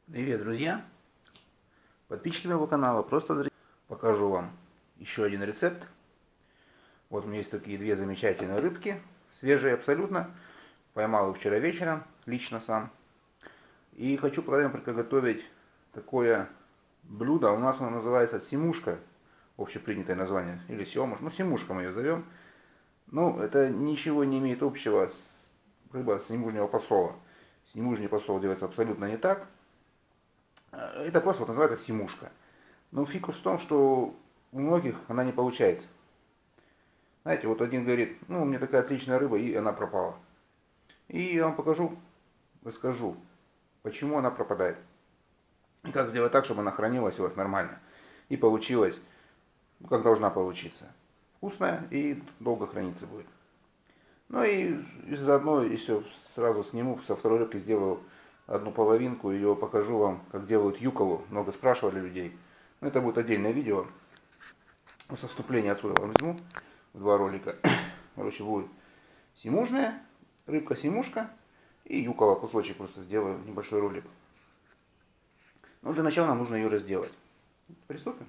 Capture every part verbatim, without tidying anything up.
Привет, друзья! Подписчики моего канала, просто зрители. Покажу вам еще один рецепт. Вот у меня есть такие две замечательные рыбки, свежие абсолютно. Поймал их вчера вечером, лично сам. И хочу приготовить такое блюдо. У нас оно называется симушка, общепринятое название, или семуш. Ну, симушка мы ее зовем. Ну, это ничего не имеет общего с рыбой с немужнего посола. Немужний посол делается абсолютно не так. Это просто вот называется симушка. Но фикус в том, что у многих она не получается. Знаете, вот один говорит, ну, у меня такая отличная рыба, и она пропала. И я вам покажу, расскажу, почему она пропадает. И как сделать так, чтобы она хранилась у вас нормально. И получилась, ну, как должна получиться. Вкусная и долго храниться будет. Ну и, и заодно еще сразу сниму, со второй рыбки сделаю одну половинку, ее покажу вам, как делают юколу. Много спрашивали людей. Но это будет отдельное видео. Со вступления отсюда вам возьму в два ролика. Короче, будет симужная, рыбка-симушка и юкола, кусочек просто сделаю, небольшой ролик. Но для начала нам нужно ее разделать. Приступим.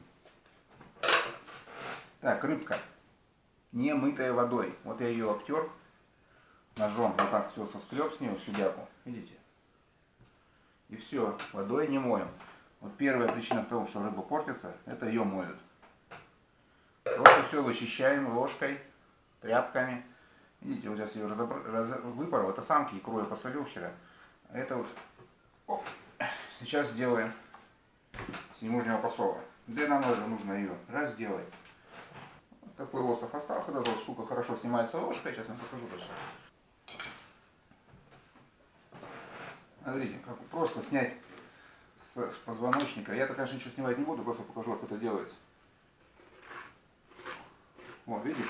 Так, рыбка, не мытая водой. Вот я ее обтер ножом, вот так все соскреб с нее, всю дяку. Видите? И все, водой не моем. Вот первая причина того, что рыба портится, это ее моют. Просто все вычищаем ложкой, тряпками. Видите, вот сейчас ее разобр... раз... выпарил. Это самки, икру я посолил вчера. А это вот оп. Сейчас сделаем с немужнего посола. Для нам нужно ее разделать. Вот такой остров остался. Эта вот штука хорошо снимается ложкой. Сейчас я вам покажу дальше. Смотрите, как просто снять с, с позвоночника. Я-то, конечно, ничего снимать не буду, просто покажу, как это делается. Вот, видите?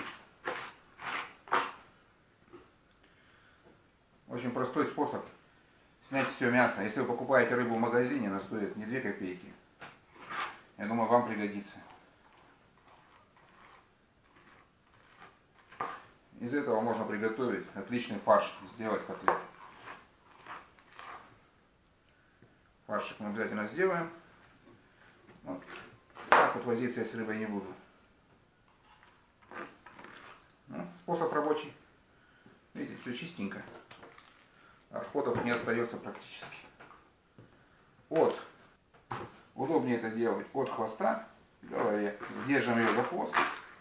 Очень простой способ снять все мясо. Если вы покупаете рыбу в магазине, она стоит не две копейки. Я думаю, вам пригодится. Из этого можно приготовить отличный фарш, сделать котлет. Фаршик мы обязательно сделаем. Вот. Так вот возиться я с рыбой не буду. Ну, способ рабочий. Видите, все чистенько. Отходов не остается практически. От. Удобнее это делать от хвоста к голове. Держим ее за хвост.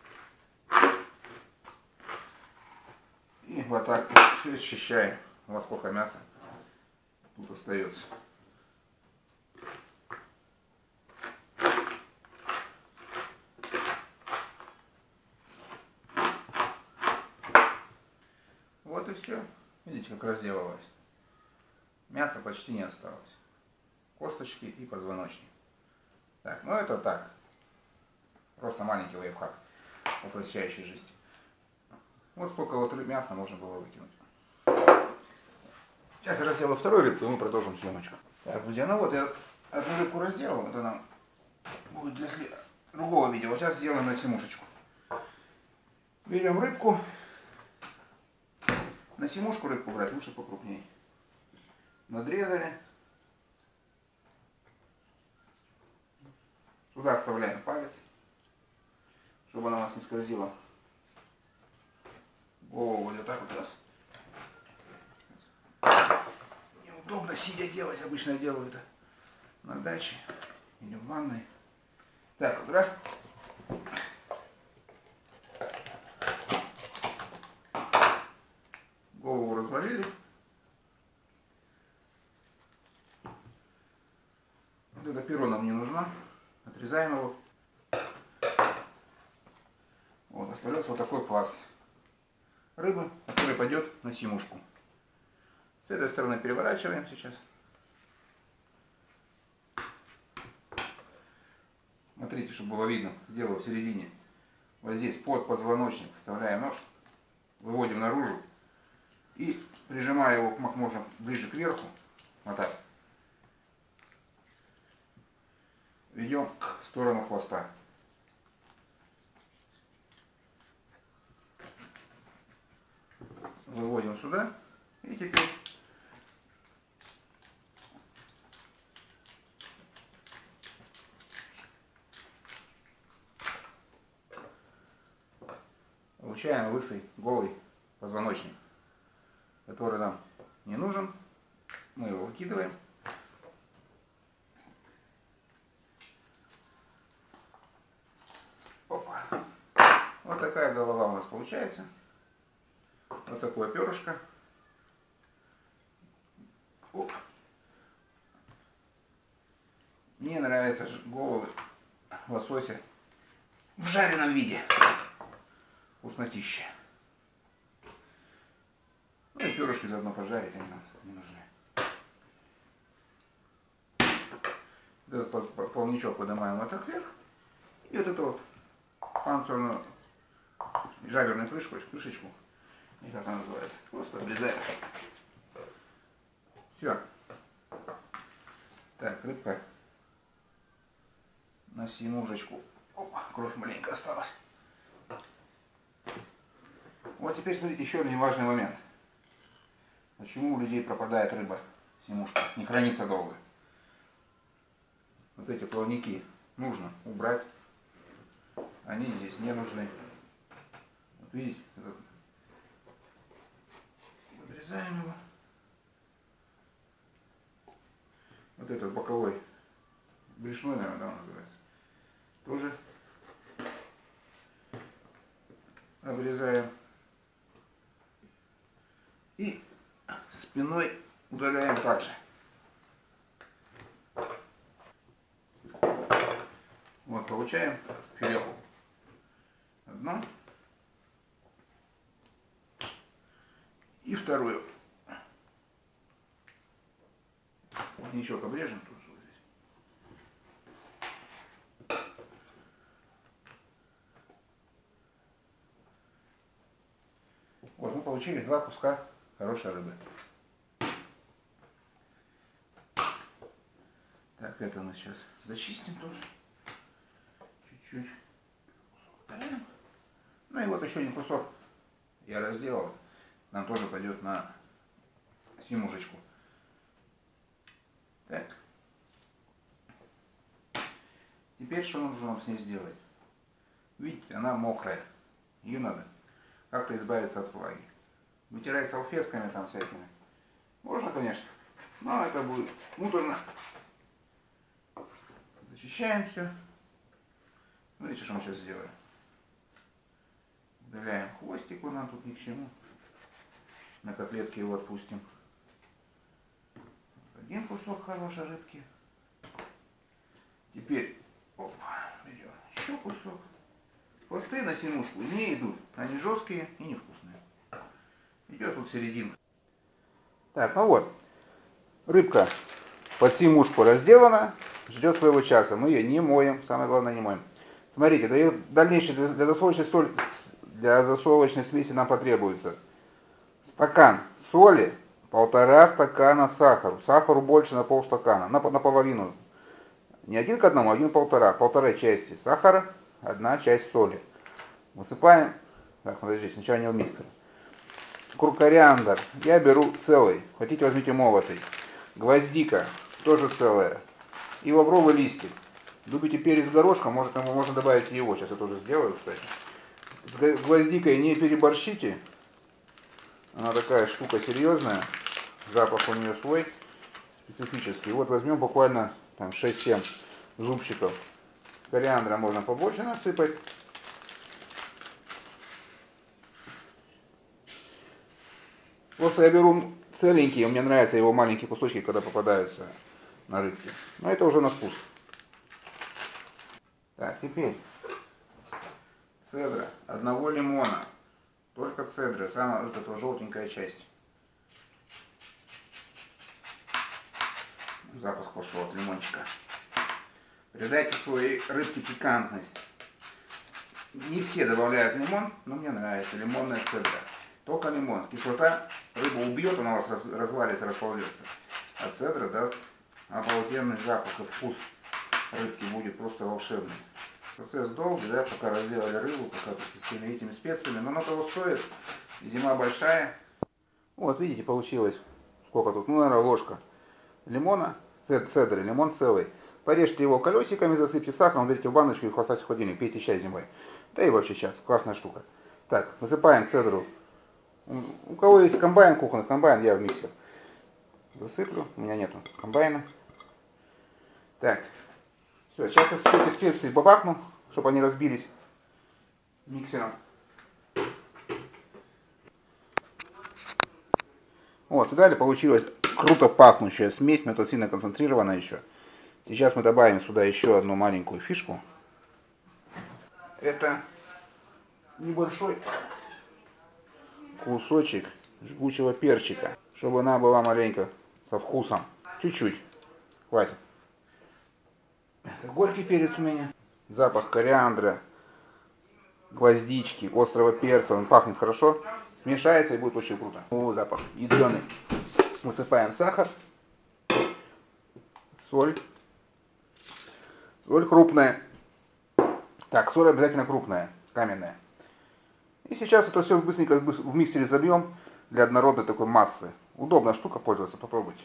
И вот так все счищаем. У вас сколько мяса тут остается. Вот и все. Видите, как разделалось. Мяса почти не осталось. Косточки и позвоночник. Так, ну это так. Просто маленький лайфхак по прощающей жизни. Вот столько вот мяса можно было выкинуть. Сейчас я разделаю вторую рыбку, и мы продолжим съемочку. Так, друзья, ну вот я одну рыбку разделал. Это нам будет для другого видео. Сейчас сделаем на симушечку. Берем рыбку. На симушку рыбку брать лучше покрупнее. Надрезали. Сюда вставляем палец, чтобы она у нас не скользила. Голову вот так вот раз. Неудобно сидя делать, обычно я делаю это на даче или в ванной. Так, вот раз. Голову развалили. Вот это перо нам не нужно. Отрезаем его. Вот, остается вот такой пласт рыбы, который пойдет на симушку. С этой стороны переворачиваем сейчас. Смотрите, чтобы было видно, сделаю в середине. Вот здесь под позвоночник вставляем нож, выводим наружу и прижимая его как можно ближе к верху, вот так, ведем к сторону хвоста. Выводим сюда и теперь получаем лысый голый позвоночник, который нам не нужен. Мы его выкидываем. Опа. Вот такая голова у нас получается. Вот такое перышко. Оп. Мне нравятся головы лосося в жареном виде. Вкуснотища. Ну и перышки заодно пожарить, они нам не нужны. Этот полничок поднимаем вот так вверх. И вот эту вот панцирную жаберную крышку, крышечку, и как она называется, просто обрезаем. Все. Так, рыбка на симушечку. Опа, кровь маленько осталась. Вот теперь смотрите, еще один важный момент. Почему у людей пропадает рыба, симушка, не хранится долго. Вот эти плавники нужно убрать. Они здесь не нужны. Вот видите, этот... Отрезаем его. Вот этот боковой, брюшной, наверное, да, он называется. Тоже обрезаем. И спиной удаляем также. Вот, получаем филеху. Одну. И вторую. Ничего, обрежем тоже вот здесь. Вот мы получили два куска хорошей рыбы. Так, это мы сейчас зачистим тоже. Чуть-чуть. Ну и вот еще один кусок я разделал. Нам тоже пойдет на симушечку. Так. Теперь что нужно вам с ней сделать? Видите, она мокрая. Ее надо как-то избавиться от влаги. Вытирать салфетками там всякими. Можно, конечно, но это будет муторно. Зачищаем все. Смотрите, что мы сейчас сделаем. Удаляем хвостик, он нам тут ни к чему. На котлетке его отпустим. Один кусок хорошей рыбки. Теперь опа, берем еще кусок. Хвосты на симушку не идут. Они жесткие и невкусные. Идет вот серединка. Так, ну вот. Рыбка под симушку разделана. Ждет своего часа. Мы ее не моем. Самое главное, не моем. Смотрите, для дальнейшей для засолочной, соли, для засолочной смеси нам потребуется стакан соли, полтора стакана сахара. Сахару больше на полстакана, на, наполовину. Не один к одному, один полтора. Полторы части сахара, одна часть соли. Высыпаем. Так, подожди, сначала не умить. Кориандр. Я беру целый. Хотите, возьмите молотый. Гвоздика. Тоже целая. И лавровый листик. Любите перец горошком, может, можно добавить его. Сейчас я тоже сделаю, кстати. С гвоздикой не переборщите. Она такая штука серьезная. Запах у нее свой, специфический. Вот возьмем буквально там шесть-семь зубчиков. Кориандра можно побольше насыпать. Просто я беру целенькие, мне нравятся его маленькие кусочки, когда попадаются на рыбке. Но это уже на вкус. Так, теперь цедра одного лимона. Только цедра, самая вот эта желтенькая часть. Запах пошел от лимончика. Придайте своей рыбке пикантность. Не все добавляют лимон, но мне нравится лимонная цедра. Только лимон. Кислота рыбу убьет, она у вас развалится, расползется. А цедра даст обалденный запах и вкус рыбки будет просто волшебный. Процесс долгий, да, пока разделали рыбу, пока с всеми этими специями, но оно того стоит. Зима большая. Вот, видите, получилось. Сколько тут? Ну, наверное, ложка лимона, цедры, лимон целый. Порежьте его колесиками, засыпьте сахаром, берите в баночку и хвостайте в холодильник, пейте чай зимой. Да и вообще сейчас, классная штука. Так, высыпаем цедру. У кого есть комбайн, кухонный комбайн, я в миксер засыплю. У меня нету комбайна. Так, все, сейчас я все эти специи бабахну, чтобы они разбились миксером. Вот, и далее получилась круто пахнущая смесь, но это сильно концентрирована еще. Сейчас мы добавим сюда еще одну маленькую фишку. Это небольшой кусочек жгучего перчика, чтобы она была маленько со вкусом. Чуть-чуть. Хватит. Это горький перец у меня. Запах кориандра, гвоздички, острого перца. Он пахнет хорошо. Смешается и будет очень круто. О, запах ядреный. Высыпаем сахар. Соль. Соль крупная. Так, соль обязательно крупная, каменная. И сейчас это все быстренько в миксере забьем для однородной такой массы. Удобная штука пользоваться, попробуйте.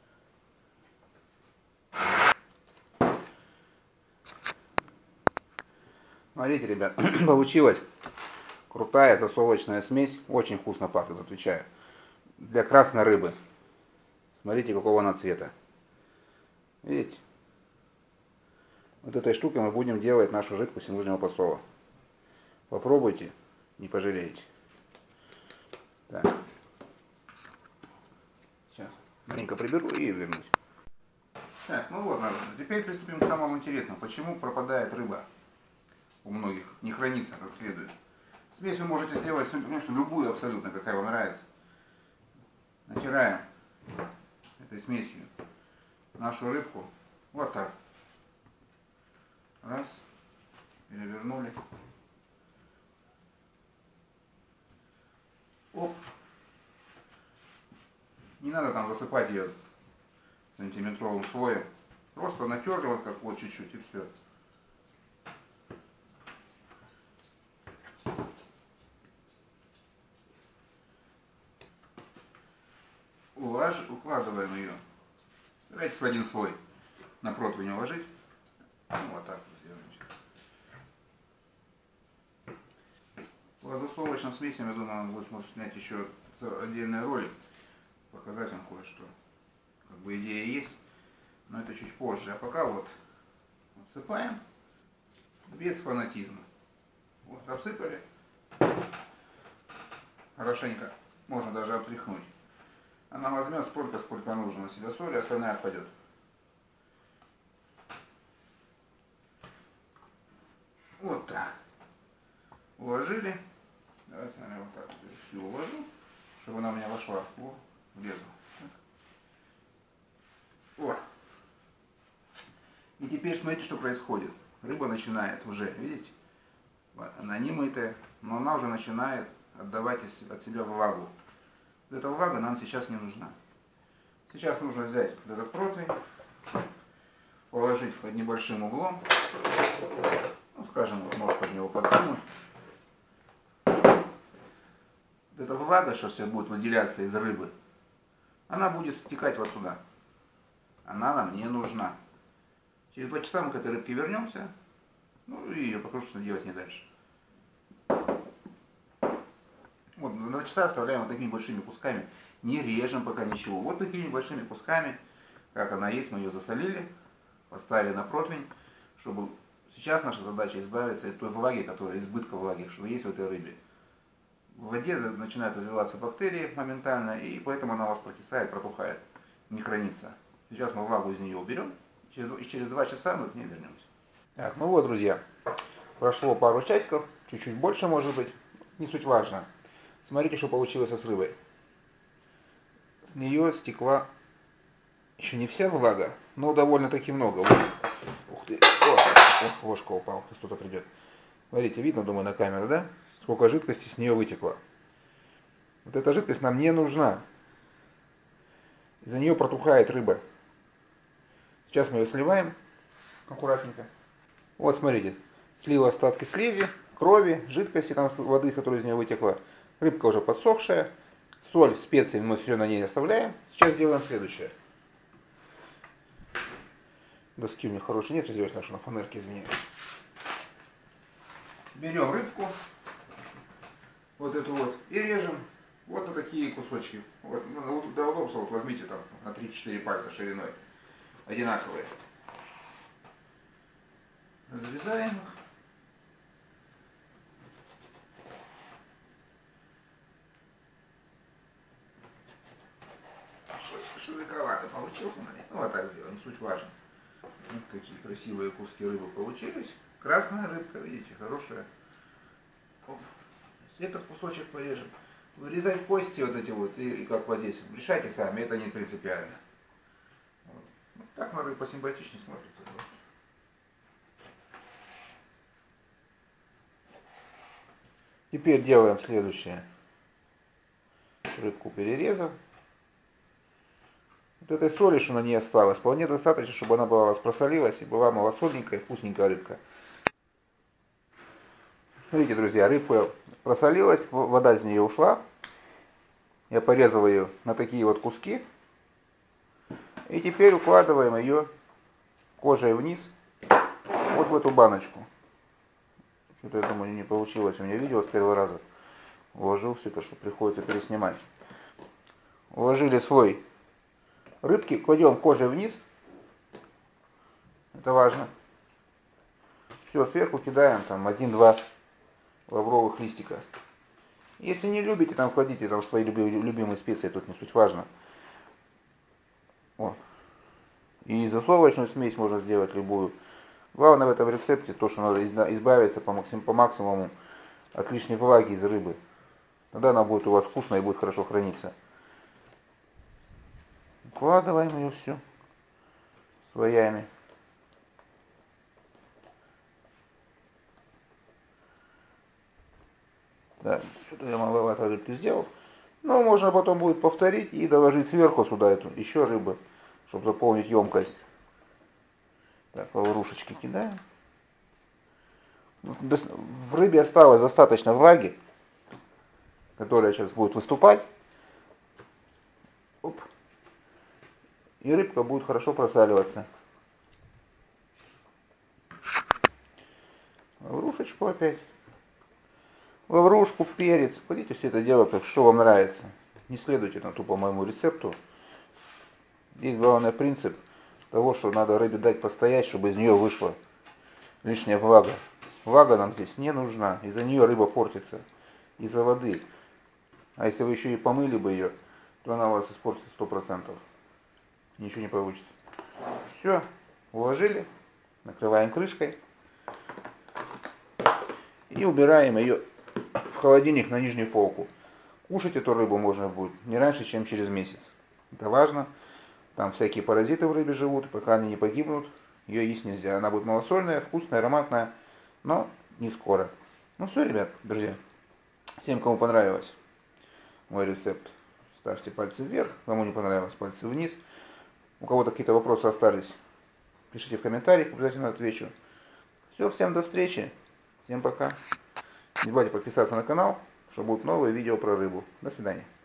Смотрите, ребят, получилась крутая засолочная смесь. Очень вкусно пахнет, отвечаю. Для красной рыбы. Смотрите, какого она цвета. Видите? Вот этой штукой мы будем делать нашу рыбку синужного посола. Попробуйте, не пожалеете. Так. Сейчас маленько приберу и вернусь. Так, ну вот, народ. Теперь приступим к самому интересному. Почему пропадает рыба? У многих не хранится как следует. Смесь вы можете сделать, конечно, любую абсолютно, какая вам нравится. Натираем этой смесью нашу рыбку. Вот так. Раз. Перевернули. Оп. Не надо там засыпать ее сантиметровым слоем. Просто натерли вот как вот чуть-чуть и все. Улаж... Укладываем ее. Давайте в один слой на противень уложить. Вот так вот сделаем. По засолочным смесям, я думаю, он будет может снять еще отдельный ролик. Показать вам кое-что. Как бы идея есть, но это чуть позже. А пока вот отсыпаем без фанатизма. Вот обсыпали. Хорошенько. Можно даже обтряхнуть. Она возьмет столько, сколько нужно на себя соли, остальная отпадет. Вот так. Уложили. Давайте, наверное, вот так вот всю уложу, чтобы она у меня вошла. О, влезла. Вот. И теперь смотрите, что происходит. Рыба начинает уже, видите? Она не мытая, но она уже начинает отдавать от себя влагу. Эта влага нам сейчас не нужна. Сейчас нужно взять этот противень, положить под небольшим углом, ну, скажем, вот нож под него подсунуть. Эта влага, что все будет выделяться из рыбы, она будет стекать вот сюда. Она нам не нужна. Через два часа мы к этой рыбке вернемся, ну и ее покажу, что делать не дальше. Вот, на два часа оставляем вот такими большими кусками, не режем пока ничего. Вот такими большими кусками, как она есть, мы ее засолили, поставили на противень, чтобы сейчас наша задача избавиться от той влаги, которая избытка влаги, что есть в этой рыбе. В воде начинают развиваться бактерии моментально, и поэтому она у вас прокисает, протухает, не хранится. Сейчас мы влагу из нее уберем, и через два часа мы к ней вернемся. Так, ну вот, друзья, прошло пару часиков, чуть-чуть больше может быть, не суть важно. Смотрите, что получилось с рыбой. С нее стекла еще не вся влага, но довольно-таки много. Вот. Ух ты, о, ложка упала, кто-то придет. Смотрите, видно, думаю, на камеру, да? Сколько жидкости с нее вытекло. Вот эта жидкость нам не нужна. Из-за нее протухает рыба. Сейчас мы ее сливаем аккуратненько. Вот, смотрите, слила остатки слизи, крови, жидкости, там, воды, которая из нее вытекла. Рыбка уже подсохшая. Соль, специи мы все на ней оставляем. Сейчас сделаем следующее. Доски у меня хорошие нет, сделать нашу на фанерке, извиняюсь. Берем рыбку. вот эту вот и режем вот на такие кусочки. Вот, ну, вот для удобства вот возьмите там на три-четыре пальца шириной. Одинаковые. Разрезаем их. Широковато получился, ну вот так сделаем, суть важна. Вот такие красивые куски рыбы получились. Красная рыбка, видите, хорошая. Оп. Этот кусочек порежем. Вырезать кости вот эти вот, и, и как вот здесь. Решайте сами, это не принципиально. Вот. Вот так на рыбу посимпатичнее смотрится просто. Теперь делаем следующее. Рыбку перерезав. Вот этой соли, что на ней осталось, вполне достаточно, чтобы она была просолилась и была малосольненькая, вкусненькая рыбка. Видите, друзья, рыбка просолилась, вода из нее ушла. Я порезал ее на такие вот куски. И теперь укладываем ее кожей вниз, вот в эту баночку. Что-то, я думаю, не получилось у меня видео с первого раза. Уложил все это, что приходится переснимать. Уложили слой рыбки, кладем кожей вниз. Это важно. Все, сверху кидаем там один-два лавровых листика. Если не любите, там кладите там свои любимые специи, тут не суть важно. Вот. И засолочную смесь можно сделать любую. Главное в этом рецепте то, что надо избавиться по, максим, по максимуму от лишней влаги из рыбы. Тогда она будет у вас вкусная и будет хорошо храниться. Укладываем ее все слоями. Да, что-то я маловато рыбки сделал. Но можно потом будет повторить и доложить сверху сюда эту еще рыбы, чтобы заполнить емкость. Так, лаврушечки кидаем. В рыбе осталось достаточно влаги, которая сейчас будет выступать. Оп. И рыбка будет хорошо просаливаться. Лаврушечку опять. Лаврушку, перец. Хотите все это дело, как что вам нравится. Не следуйте на тупо моему рецепту. Здесь главный принцип того, что надо рыбе дать постоять, чтобы из нее вышла лишняя влага. Влага нам здесь не нужна. Из-за нее рыба портится. Из-за воды. А если вы еще и помыли бы ее, то она у вас испортится сто процентов. Ничего не получится. Все, уложили. Накрываем крышкой. И убираем ее в холодильник на нижнюю полку. Кушать эту рыбу можно будет не раньше, чем через месяц. Это важно. Там всякие паразиты в рыбе живут, пока они не погибнут, ее есть нельзя. Она будет малосольная, вкусная, ароматная, но не скоро. Ну все, ребят, друзья. Всем, кому понравилось мой рецепт, ставьте пальцы вверх. Кому не понравилось, пальцы вниз. У кого-то какие-то вопросы остались, пишите в комментариях, обязательно отвечу. Все, всем до встречи. Всем пока. Не забывайте подписаться на канал, что будут новые видео про рыбу. До свидания.